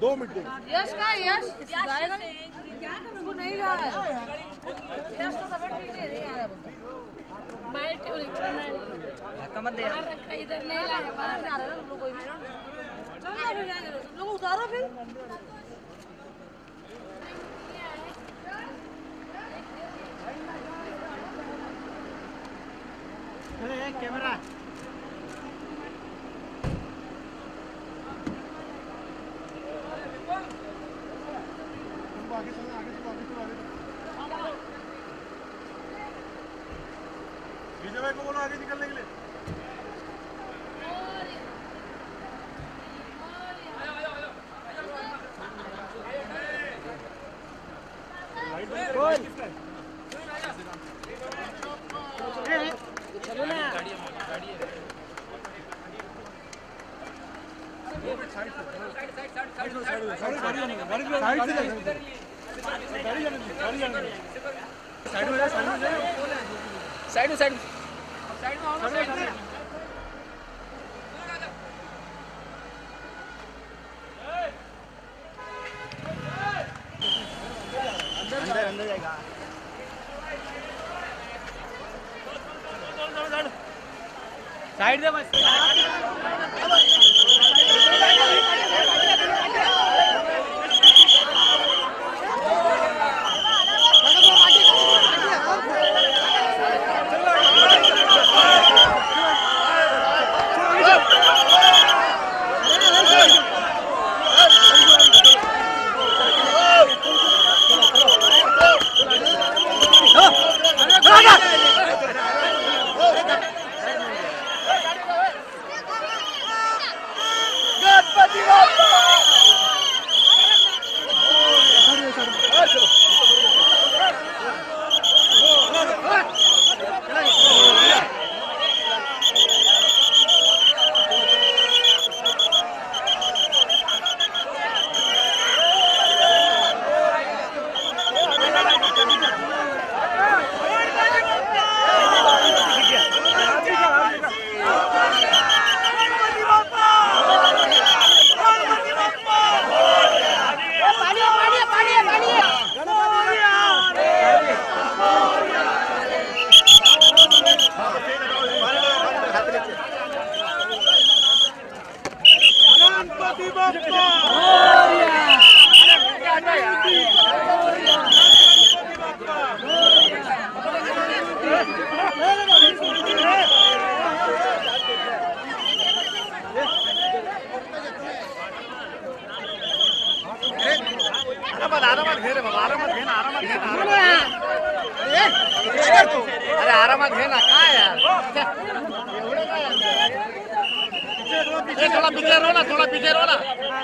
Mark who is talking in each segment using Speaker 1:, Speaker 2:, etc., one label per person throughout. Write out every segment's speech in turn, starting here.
Speaker 1: 2 meeting.
Speaker 2: यश का यश जाएगा वो नहीं जा रहा है। यश तो सब ठीक नहीं आ रहा है। बैठ के धक्का मत दे यार। इधर नहीं लाए बाहर जा रहे हैं लोग। कोई चलो फिर जाएंगे तुम लोग उतारो फिर। कैमरा विजय भाई को बोलो आगे निकलने के लिए। चलो ना साइड में अंदर जाएगा। साइड दे बस। अरे आरामात घे ना काय यार। थोड़ा पीछे रो ना, थोड़ा पीछे रो ना।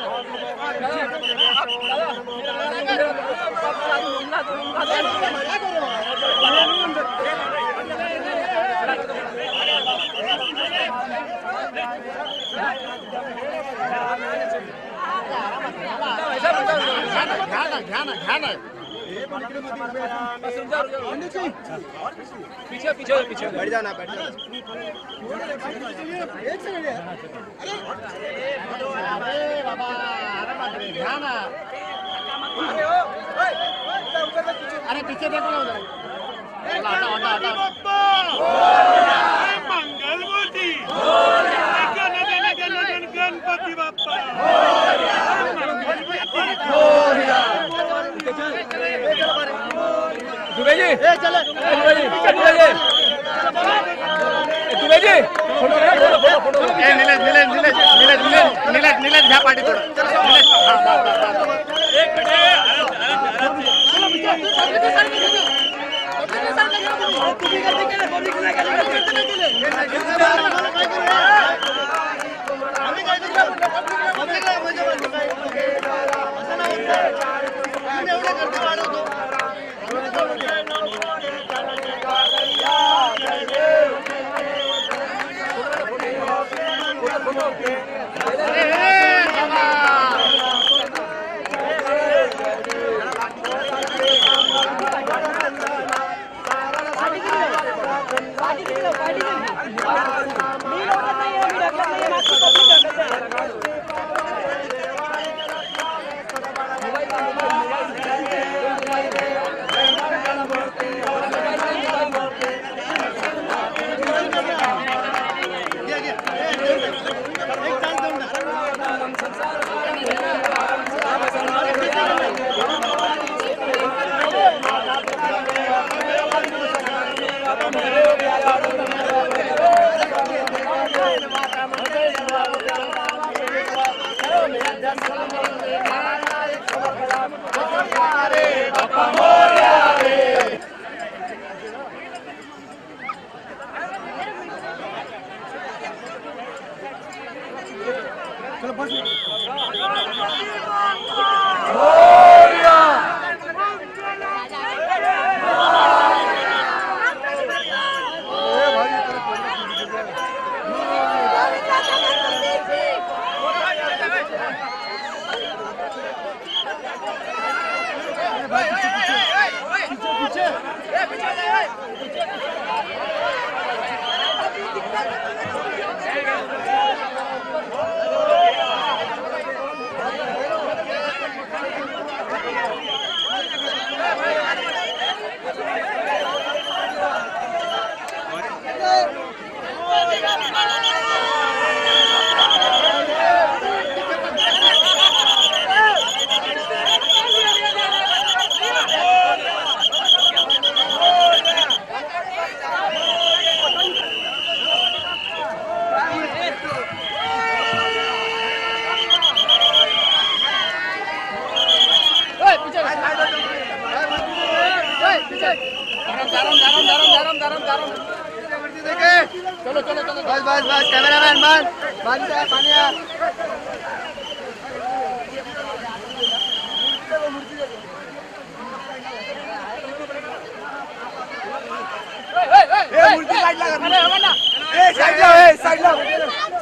Speaker 2: पीछे पीछे पीछे बैठ जाना, बैठ जाना। अरे बाबा ध्यान। अरे पीछे देखो ना उधर।
Speaker 1: मंगल मूर्ति गणपति बाप्पा। दुबे जी चले, दुबे जी फोटो नीलेश घ्या पार्टी थोड़ा। एक चलो चलो चलो बस बस बस कैमरामैन बस पानी है पानी है मूर्ति साइड लगा साइड लो साइड लो